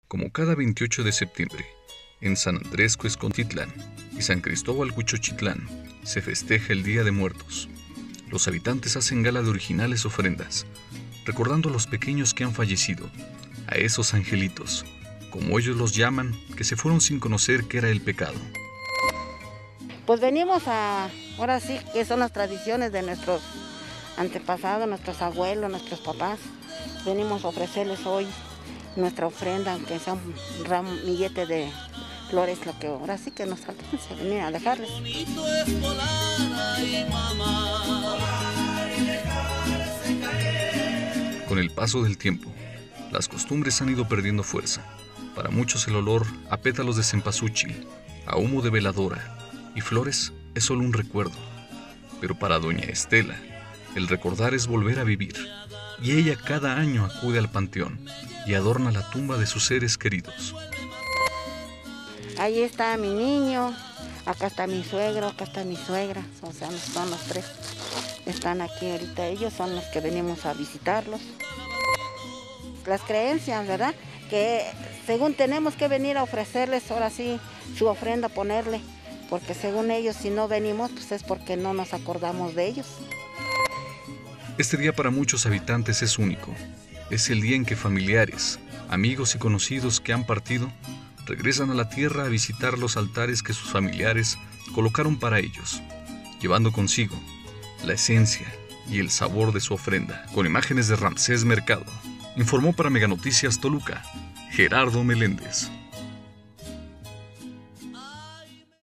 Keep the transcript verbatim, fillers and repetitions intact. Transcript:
Como cada veintiocho de septiembre, en San Andrés Cuezcontitlán y San Cristóbal Huichochitlán se festeja el Día de Muertos. Los habitantes hacen gala de originales ofrendas, recordando a los pequeños que han fallecido, a esos angelitos, como ellos los llaman, que se fueron sin conocer qué era el pecado. Pues venimos a, ahora sí, que son las tradiciones de nuestros antepasados, nuestros abuelos, nuestros papás. Venimos a ofrecerles hoy nuestra ofrenda, aunque sea un ramillete de flores, lo que ahora sí que nos alcanza, venir a dejarles. Con el paso del tiempo, las costumbres han ido perdiendo fuerza. Para muchos el olor a pétalos de cempasúchil, a humo de veladora y flores es solo un recuerdo. Pero para doña Estela, el recordar es volver a vivir, y ella cada año acude al panteón y adorna la tumba de sus seres queridos. Ahí está mi niño, acá está mi suegro, acá está mi suegra, o sea, son los tres. Están aquí ahorita, ellos son los que venimos a visitarlos. Las creencias, ¿verdad? Que según tenemos que venir a ofrecerles, ahora sí, su ofrenda, ponerle, porque según ellos, si no venimos, pues es porque no nos acordamos de ellos. Este día para muchos habitantes es único. Es el día en que familiares, amigos y conocidos que han partido regresan a la tierra a visitar los altares que sus familiares colocaron para ellos, llevando consigo la esencia y el sabor de su ofrenda. Con imágenes de Ramsés Mercado, informó para Mega Noticias Toluca, Gerardo Meléndez.